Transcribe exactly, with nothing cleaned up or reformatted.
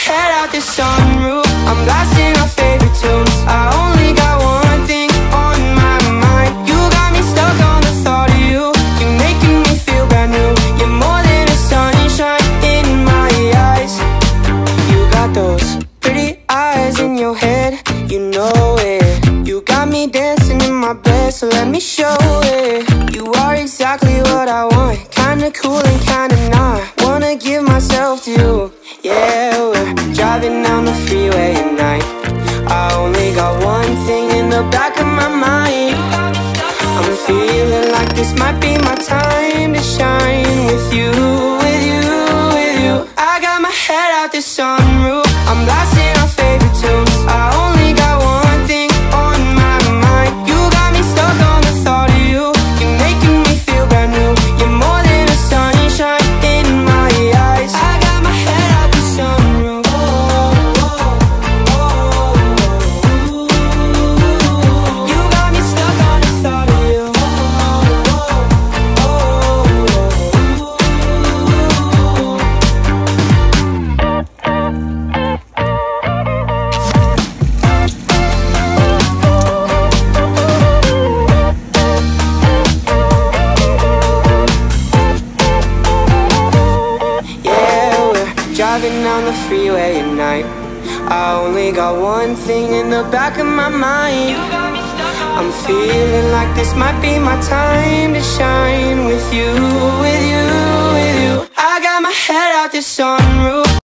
head out the sunroof. I'm blasting our favorite tunes. I only got one thing on my mind. You got me stuck on the thought of you. You're making me feel brand new. You're more than a sunshine in my eyes. You got those pretty eyes in your head, you know it. You got me dancing in my bed, so let me show it. You are exactly what I want, kinda cool and kinda not. Wanna give myself to you. Yeah, we're driving down the freeway at night. I only got one thing in the back of my mind. I'm feeling like this might be my time to shine. With you, with you, with you. I got my head out the sunroof. I'm blasting our favorite tunes. I only got one thing on my mind. You got me stuck on the thought of you. You're making me feel brand new. You're more than a sunshine in my eyes. I got my head out the sunroof. You got me stuck on the thought of you. Driving down the freeway at night. I only got one thing in the back of my mind. I'm feeling like this might be my time to shine. With you, with you, with you. I got my head out the sunroof.